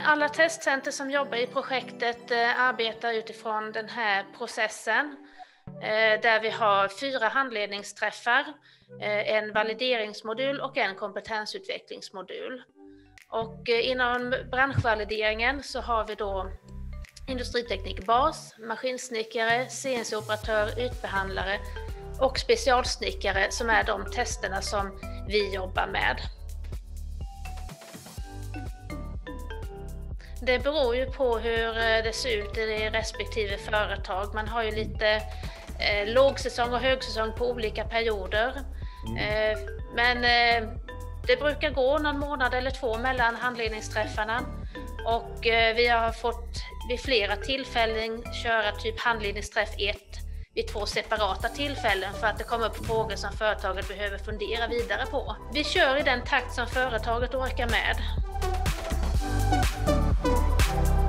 Alla testcenter som jobbar i projektet arbetar utifrån den här processen där vi har 4 handledningsträffar, en valideringsmodul och en kompetensutvecklingsmodul. Och inom branschvalideringen så har vi då industriteknik bas, maskinsnickare, CNC-operatör, ytbehandlare och specialsnickare som är de testerna som vi jobbar med. Det beror ju på hur det ser ut i respektive företag. Man har ju lite lågsäsong och högsäsong på olika perioder. Men det brukar gå någon månad eller 2 mellan handledningsträffarna. Och vi har fått vid flera tillfällen köra typ handledningsträff 1 vid 2 separata tillfällen för att det kommer upp frågor som företaget behöver fundera vidare på. Vi kör i den takt som företaget orkar med.